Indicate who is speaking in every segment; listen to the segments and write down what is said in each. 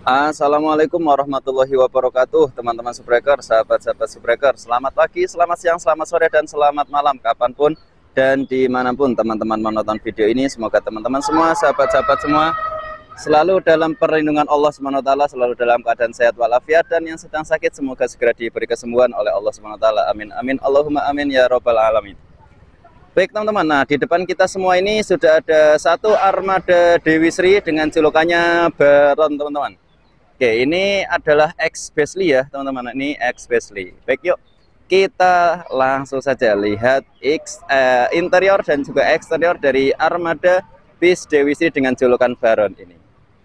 Speaker 1: Assalamualaikum warahmatullahi wabarakatuh, teman-teman Subbreaker, sahabat-sahabat Subbreaker. Selamat pagi, selamat siang, selamat sore, dan selamat malam kapanpun dan dimanapun teman-teman menonton video ini. Semoga teman-teman semua, sahabat-sahabat semua selalu dalam perlindungan Allah SWT, selalu dalam keadaan sehat walafiat, dan yang sedang sakit semoga segera diberi kesembuhan oleh Allah SWT. Amin amin Allahumma amin ya robbal alamin. Baik teman-teman, nah di depan kita semua ini sudah ada satu armada Dewi Sri dengan julukannya Baron, teman-teman. Oke, ini adalah X Basely ya teman-teman, ini X Basely. Baik, yuk kita langsung saja lihat interior dan juga eksterior dari armada bis Dewi Sri dengan julukan Baron ini.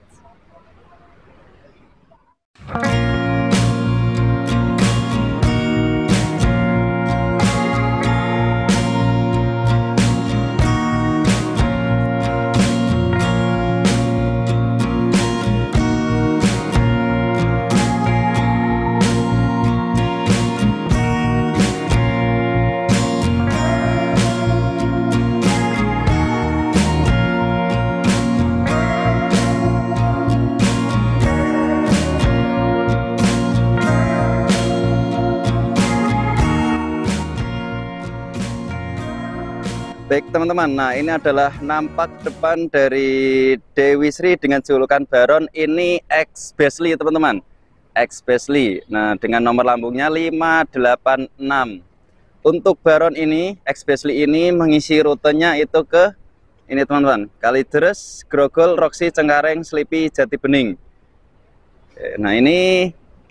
Speaker 1: Baik teman-teman, nah ini adalah nampak depan dari Dewi Sri dengan julukan Baron. Ini X Basely teman-teman, X Basely. Nah dengan nomor lambungnya 586. Untuk Baron ini, X Basely ini mengisi rutenya itu ke ini teman-teman, Kalideres, Grogol, Roksi, Cengkareng, Slipi, Jati Bening. Nah ini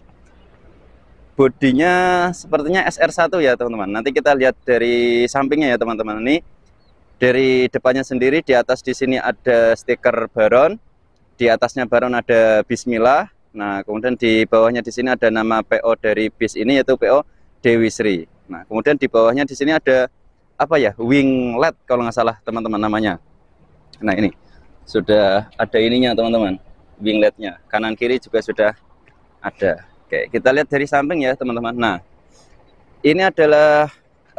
Speaker 1: bodinya sepertinya SR1 ya teman-teman. Nanti kita lihat dari sampingnya ya teman-teman. Ini dari depannya sendiri, di atas di sini ada stiker Baron, di atasnya Baron ada Bismillah. Nah, kemudian di bawahnya di sini ada nama PO dari bis ini, yaitu PO Dewi Sri. Nah, kemudian di bawahnya di sini ada apa ya? Winglet kalau nggak salah teman-teman namanya. Nah, ini sudah ada ininya teman-teman, wingletnya. Kanan kiri juga sudah ada. Oke, kita lihat dari samping ya teman-teman. Nah, ini adalah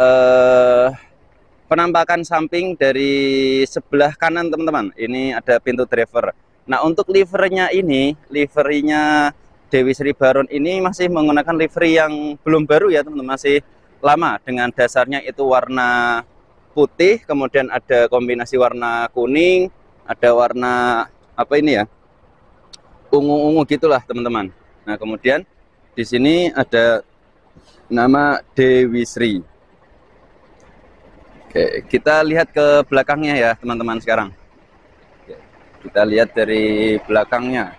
Speaker 1: penampakan samping dari sebelah kanan teman-teman. Ini ada pintu driver. Nah untuk liverynya ini, liverynya Dewi Sri Baron ini masih menggunakan livery yang belum baru ya teman-teman, masih lama. Dengan dasarnya itu warna putih, kemudian ada kombinasi warna kuning, ada warna apa ini ya, ungu-ungu gitulah teman-teman. Nah kemudian di sini ada nama Dewi Sri. Oke, kita lihat ke belakangnya ya teman-teman sekarang. Oke, kita lihat dari belakangnya.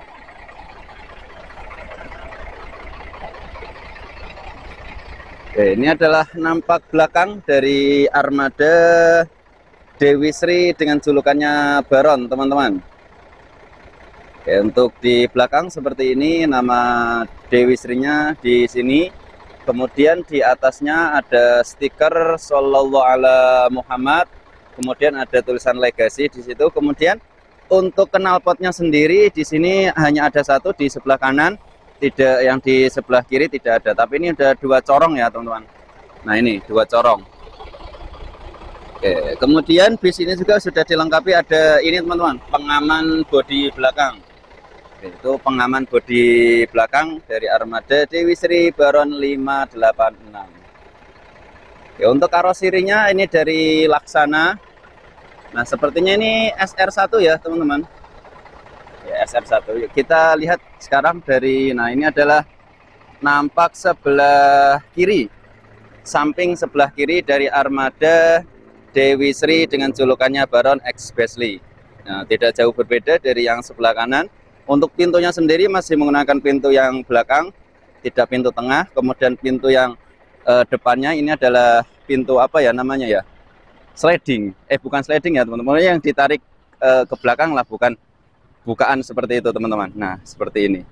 Speaker 1: Oke, ini adalah nampak belakang dari armada Dewi Sri dengan julukannya Baron teman-teman. Oke, untuk di belakang seperti ini nama Dewi Sri-nya di sini. Kemudian di atasnya ada stiker Shallallahu ala Muhammad, kemudian ada tulisan legasi di situ. Kemudian untuk knalpotnya sendiri di sini hanya ada satu di sebelah kanan, tidak yang di sebelah kiri tidak ada. Tapi ini ada dua corong ya teman-teman. Nah ini dua corong. Oke, kemudian bis ini juga sudah dilengkapi ada ini teman-teman, pengaman bodi belakang. Itu pengaman bodi belakang dari armada Dewi Sri Baron 586. Oke, untuk karoserinya ini dari Laksana. Nah sepertinya ini SR1 ya teman-teman ya, SR1. Yuk kita lihat sekarang dari, nah ini adalah nampak sebelah kiri, samping sebelah kiri dari armada Dewi Sri dengan julukannya Baron X Basely. Nah tidak jauh berbeda dari yang sebelah kanan. Untuk pintunya sendiri masih menggunakan pintu yang belakang, tidak pintu tengah. Kemudian pintu yang depannya ini adalah pintu apa ya namanya ya, sliding. Bukan sliding ya teman-teman, yang ditarik ke belakang lah, bukan bukaan seperti itu teman-teman. Nah seperti ini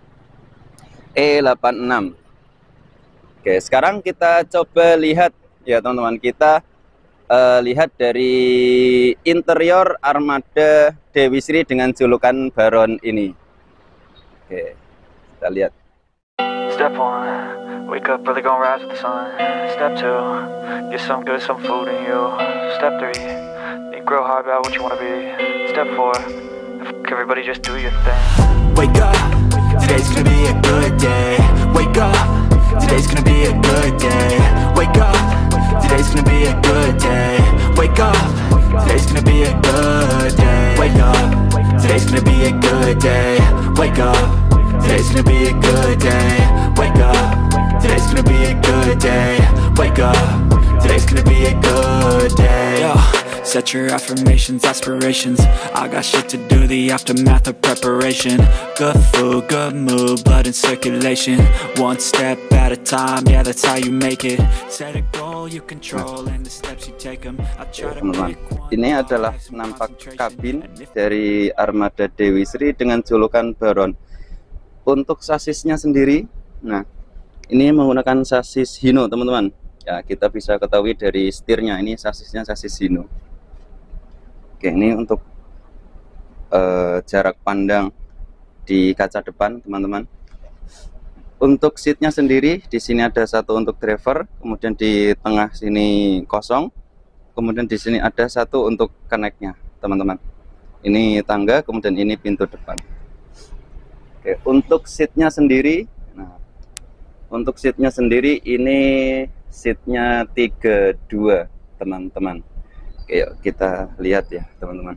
Speaker 1: E86. Oke, sekarang kita coba lihat ya teman-teman, kita lihat dari interior armada Dewi Sri dengan julukan Baron ini. Oke, kita lihat.
Speaker 2: Step 1, wake up early, gonna rise with the sun. Step 2, get some good, some food in you. Step 3, think grow hard about what you wanna be. Step 4, everybody just do your thing.
Speaker 3: Wake up,
Speaker 2: Today's gonna be a good day. Wake up, today's gonna be a good day. Wake up, today's gonna be a good day. Wake up, today's gonna be a good day. Wake up, today's gonna be a good day. Wake up, today's gonna be a good day. Wake up, today's gonna be a good day. Wake up, today's gonna be a good day. Yo, set your affirmations, aspirations. I got shit to do, the aftermath of preparation. Good food, good mood, blood in circulation. One step at a time, yeah, that's how you make it. Set a goal you control and the steps you take them. I try to pick one.
Speaker 1: Ini adalah nampak kabin dari armada Dewi Sri dengan julukan Baron. Untuk sasisnya sendiri, nah ini menggunakan sasis Hino teman-teman. Ya, kita bisa ketahui dari setirnya, ini sasisnya sasis Hino. Oke, ini untuk jarak pandang di kaca depan teman-teman. Untuk seatnya sendiri, di sini ada satu untuk driver, kemudian di tengah sini kosong, kemudian di sini ada satu untuk connect-nya teman-teman. Ini tangga, kemudian ini pintu depan. Oke, untuk seatnya sendiri, nah untuk seatnya sendiri ini seatnya 32 teman-teman. Oke, yuk kita lihat ya teman-teman.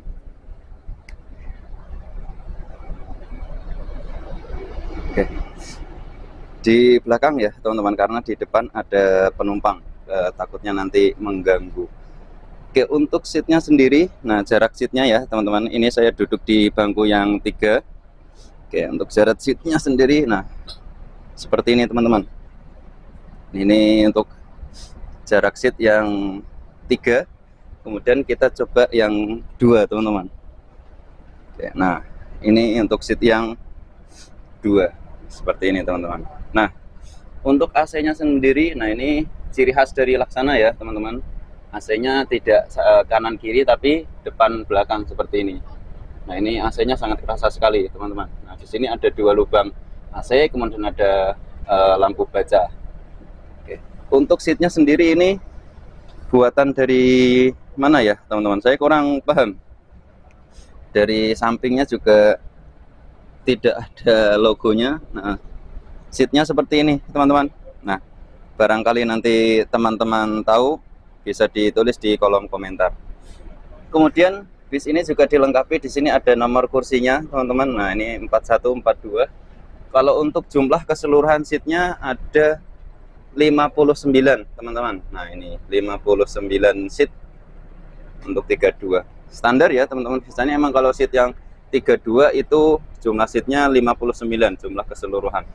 Speaker 1: Oke, di belakang ya teman-teman, karena di depan ada penumpang, takutnya nanti mengganggu. Oke, untuk seatnya sendiri, nah jarak seatnya ya teman-teman, ini saya duduk di bangku yang 3. Oke, untuk jarak seatnya sendiri, nah seperti ini teman-teman. Ini untuk jarak seat yang 3, kemudian kita coba yang 2 teman-teman. Oke, nah ini untuk seat yang 2 seperti ini teman-teman. Nah untuk AC-nya sendiri, nah ini ciri khas dari Laksana ya teman-teman. AC-nya tidak kanan kiri tapi depan belakang seperti ini. Nah ini AC-nya sangat kerasa sekali teman-teman. Nah di sini ada 2 lubang AC, kemudian ada lampu baja. Oke. Untuk seatnya sendiri ini buatan dari mana ya teman-teman? Saya kurang paham. Dari sampingnya juga tidak ada logonya. Nah seatnya seperti ini teman-teman. Nah barangkali nanti teman-teman tahu, bisa ditulis di kolom komentar. Kemudian bis ini juga dilengkapi, di sini ada nomor kursinya teman-teman. Nah ini 41, 42. Kalau untuk jumlah keseluruhan seatnya ada 59 teman-teman. Nah ini 59 seat untuk 32. Standar ya teman-teman. Biasanya emang kalau seat yang 32 itu jumlah seatnya 59 jumlah keseluruhan.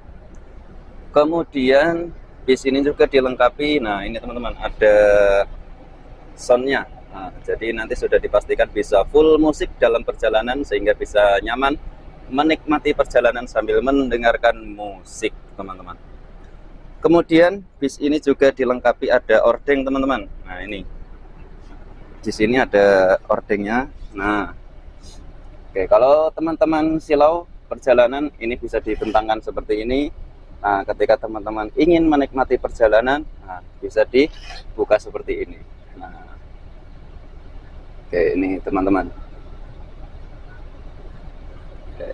Speaker 1: Kemudian bis ini juga dilengkapi, nah ini teman-teman ada soundnya. Nah, jadi nanti sudah dipastikan bisa full musik dalam perjalanan sehingga bisa nyaman menikmati perjalanan sambil mendengarkan musik teman-teman. Kemudian bis ini juga dilengkapi ada ordeng teman-teman. Nah ini di sini ada ordengnya. Nah oke, kalau teman-teman silau perjalanan ini bisa dibentangkan seperti ini. Nah ketika teman-teman ingin menikmati perjalanan, nah, bisa dibuka seperti ini. Nah oke, ini teman-teman. Oke.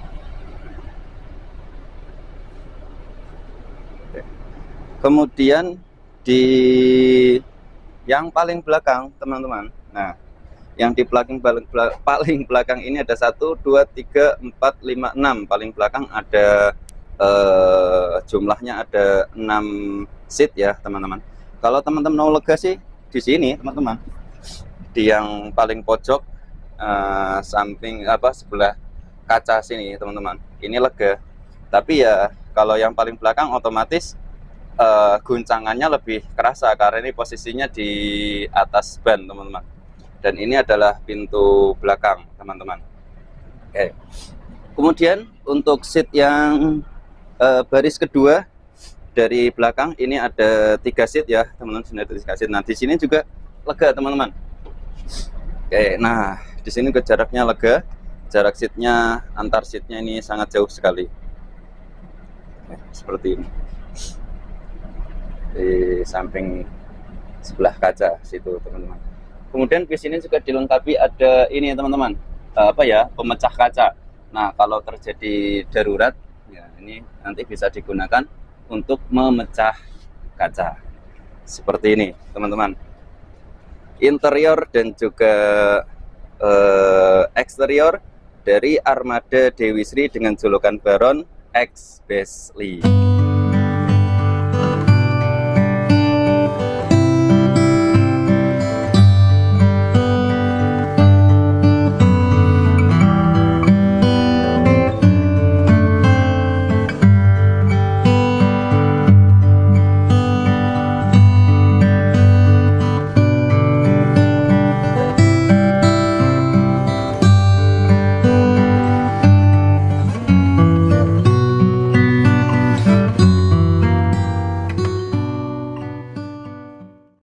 Speaker 1: Oke. Kemudian di yang paling belakang teman-teman, nah yang di paling belakang ini ada 1, 2, 3, 4, 5, 6. Paling belakang ada jumlahnya ada 6 seat ya teman-teman. Kalau teman-teman mau lega sih di sini teman-teman, di yang paling pojok samping sebelah kaca sini teman-teman, ini lega. Tapi ya kalau yang paling belakang otomatis guncangannya lebih kerasa karena ini posisinya di atas ban teman-teman. Dan ini adalah pintu belakang teman-teman. Oke. Kemudian untuk seat yang baris kedua dari belakang ini ada 3 seat ya teman-teman. Sini ada 3 seat. Nah di sini juga lega teman-teman. Oke, nah di sini ke jaraknya lega, jarak seatnya antar seatnya ini sangat jauh sekali. Oke, seperti ini. Di samping sebelah kaca situ teman-teman. Kemudian bis ini juga dilengkapi ada ini teman-teman, pemecah kaca. Nah, kalau terjadi darurat, ya ini nanti bisa digunakan untuk memecah kaca. Seperti ini, teman-teman. Interior dan juga eksterior dari armada Dewi Sri dengan julukan Baron X Besley.